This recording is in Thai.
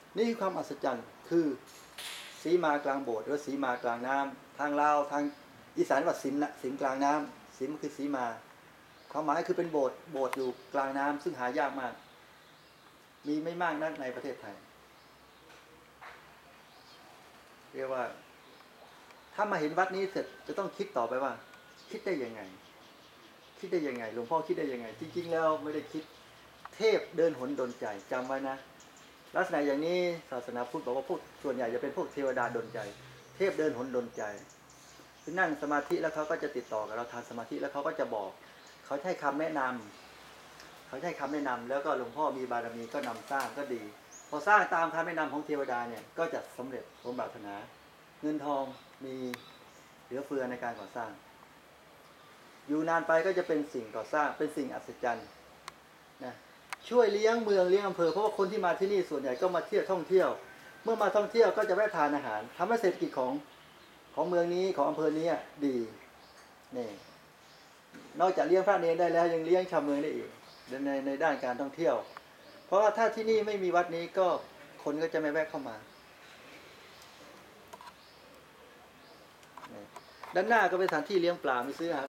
นี่คือความอัศจรรย์คือสีมากลางโบสถ์หรือสีมากลางน้ำทางลาวทางอีสานว่าสิมนะสิมกลางน้ำสิมคือสีมาความหมายคือเป็นโบสถ์อยู่กลางน้ำซึ่งหายากมากมีไม่มากนักในประเทศไทยเรียกว่าถ้ามาเห็นวัดนี้เสร็จจะต้องคิดต่อไปว่าคิดได้ยังไงหลวงพ่อคิดได้ยังไงจริงๆแล้วไม่ได้คิดเทพเดินหนดลใจจำไว้นะลักษณะอย่างนี้ศาสนาพุทธบอกว่าพวกส่วนใหญ่จะเป็นพวกเทวดาดลใจเทพเดินหนดลใจคือนั่งสมาธิแล้วเขาก็จะติดต่อกับเราทานสมาธิแล้วเขาก็จะบอกเขาให้คำแนะนำแล้วก็หลวงพ่อมีบารมีก็นำสร้างก็ดีพอสร้างตามคำแนะนำของเทวดาเนี่ยก็จะสำเร็จสมปรารถนาเงินทองมีเหลือเฟือในการก่อสร้างอยู่นานไปก็จะเป็นสิ่งก่อสร้างเป็นสิ่งอัศจรรย์นะช่วยเลี้ยงเมืองเลี้ยงอำเภอเพราะว่าคนที่มาที่นี่ส่วนใหญ่ก็มาเที่ยวท่องเที่ยวเมื่อมาท่องเที่ยวก็จะแวะทานอาหารทำให้เศรษฐกิจของเมืองนี้ของอำเภอนี้ดีนี่นอกจากเลี้ยงพระเนรได้แล้วยังเลี้ยงชาวเมืองได้อีกในด้านการท่องเที่ยวเพราะว่าถ้าที่นี่ไม่มีวัดนี้ก็คนก็จะไม่แวะเข้ามาด้านหน้าก็เป็นสถานที่เลี้ยงปลามีซื้อ